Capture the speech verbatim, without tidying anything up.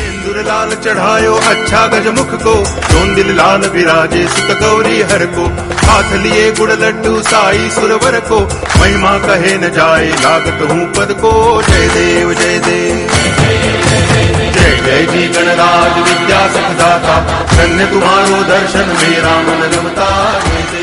सिंदूर लाल चढ़ायो अच्छा गजमुख को, जोन दिल लाल विराजे सुत गौरी हर को। हाथ लिए गुड़ लड्डू साई सुरवर को, महिमा कहे न जाए लागत हूँ पद को। जय देव जय देव जय जय जी गणराज विद्या सुखदाता, धन्य तुम्हारो दर्शन मेरा मन रमता।